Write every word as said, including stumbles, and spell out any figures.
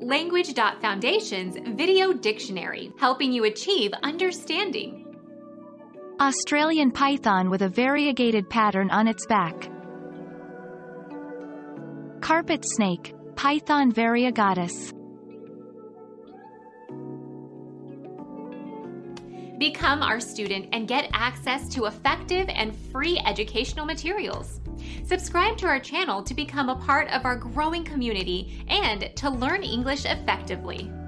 Language Foundation's Video Dictionary, helping you achieve understanding. Australian python with a variegated pattern on its back. Carpet snake, Python variegatus. Become our student and get access to effective and free educational materials. Subscribe to our channel to become a part of our growing community and to learn English effectively.